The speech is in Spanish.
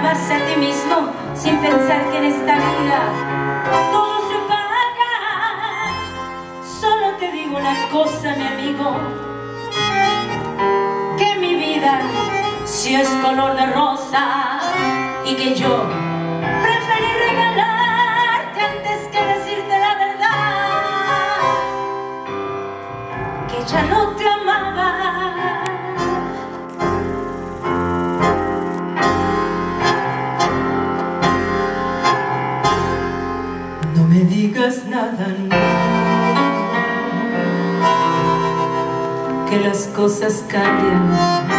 engañabas a ti mismo sin pensar que en esta vida todo se paga. Solo te digo una cosa, mi amigo, que mi vida si es color de rosa y que yo preferí regalarte antes que decirte la verdad, que ya no te amaba. No me digas nada, no, que las cosas cambian.